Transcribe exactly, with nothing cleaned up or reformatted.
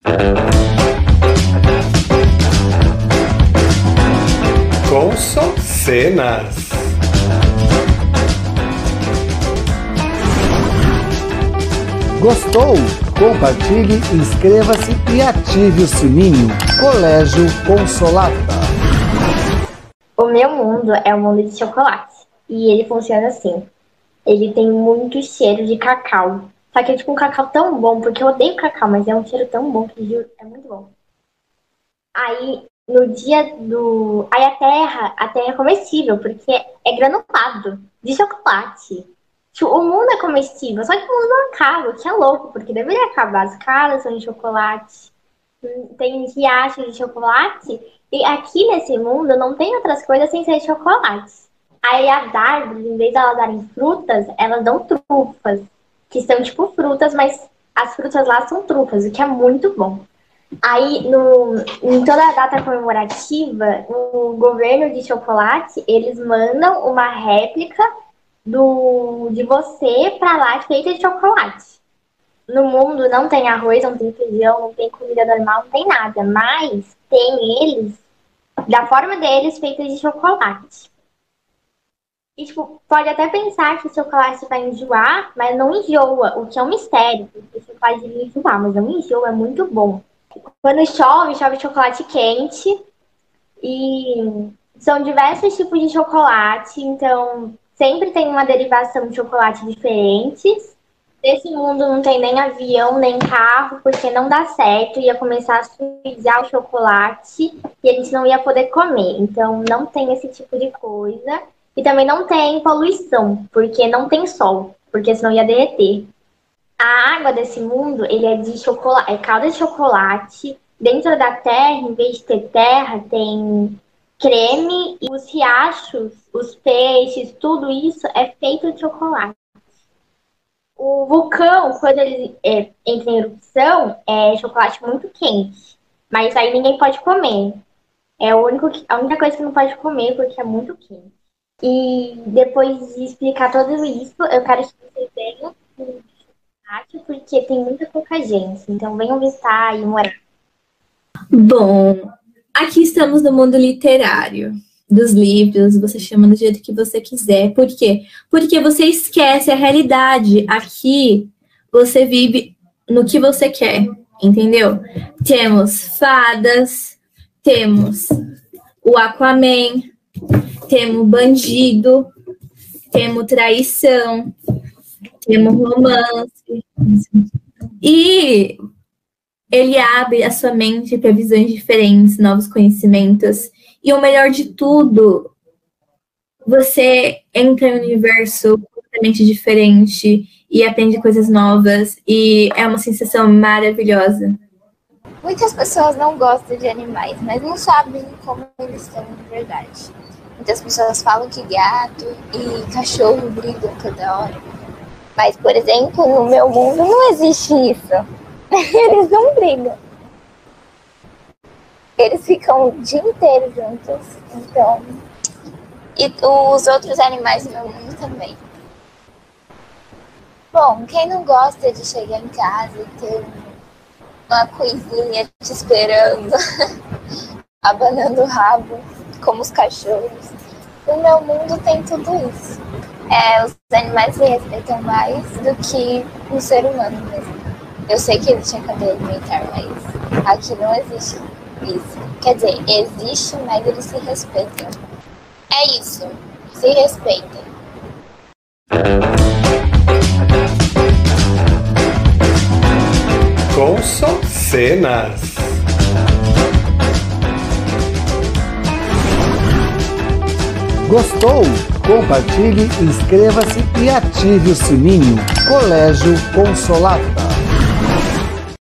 Consocenas. Gostou? Compartilhe, inscreva-se e ative o sininho. Colégio Consolata. O meu mundo é um mundo de chocolate. E ele funciona assim. Ele tem muito cheiro de cacau. Só que é tipo um cacau tão bom, porque eu odeio cacau, mas é um cheiro tão bom que juro, é muito bom. Aí, no dia do... Aí a terra, a terra é comestível, porque é granulado de chocolate. O mundo é comestível, só que o mundo não acaba, que é louco, porque deveria acabar. As casas são de chocolate, tem riachos de chocolate, e aqui nesse mundo não tem outras coisas sem ser chocolate. Aí as árvores, em vez de elas darem frutas, elas dão trufas, que são tipo frutas, mas as frutas lá são trufas, o que é muito bom. Aí, no, em toda a data comemorativa, o governo de chocolate, eles mandam uma réplica do, de você pra lá feita de chocolate. No mundo não tem arroz, não tem feijão, não tem comida normal, não tem nada. Mas tem eles, da forma deles, feitos de chocolate. E, tipo, pode até pensar que o chocolate vai enjoar, mas não enjoa, o que é um mistério. Porque você pode enjoar, mas não enjoa, é muito bom. Quando chove, chove chocolate quente. E são diversos tipos de chocolate, então... Sempre tem uma derivação de chocolate diferente. Nesse mundo não tem nem avião, nem carro, porque não dá certo. Ia começar a sujar o chocolate e a gente não ia poder comer. Então não tem esse tipo de coisa. E também não tem poluição, porque não tem sol, porque senão ia derreter. A água desse mundo, ele é de chocolate, é calda de chocolate. Dentro da terra, em vez de ter terra, tem... creme, e os riachos, os peixes, tudo isso é feito de chocolate. O vulcão, quando ele é, entra em erupção, é chocolate muito quente. Mas aí ninguém pode comer. É o único que, a única coisa que não pode comer, porque é muito quente. E depois de explicar tudo isso, eu quero que vocês venham no chocolate, porque tem muita pouca gente. Então venham visitar e morar. Bom... Aqui estamos no mundo literário, dos livros, você chama do jeito que você quiser. Por quê? Porque você esquece a realidade. Aqui, você vive no que você quer, entendeu? Temos fadas, temos o Aquaman, temos bandido, temos traição, temos romance. E... ele abre a sua mente para visões diferentes, novos conhecimentos. E o melhor de tudo, você entra em um universo completamente diferente e aprende coisas novas. E é uma sensação maravilhosa. Muitas pessoas não gostam de animais, mas não sabem como eles são de verdade. Muitas pessoas falam que gato e cachorro brigam toda hora. Mas, por exemplo, no meu mundo não existe isso. Eles não brigam. Eles ficam o dia inteiro juntos. Então... E os outros animais do meu mundo também. Bom, quem não gosta de chegar em casa e ter uma coisinha te esperando, abanando o rabo, como os cachorros. No meu mundo tem tudo isso. É, os animais se respeitam mais do que o ser humano mesmo. Eu sei que existe a cadeia alimentar, mas aqui não existe isso. Quer dizer, existe, mas eles se respeitam. É isso. Se respeitem. Consocenas. Gostou? Compartilhe, inscreva-se e ative o sininho. Colégio Consolata.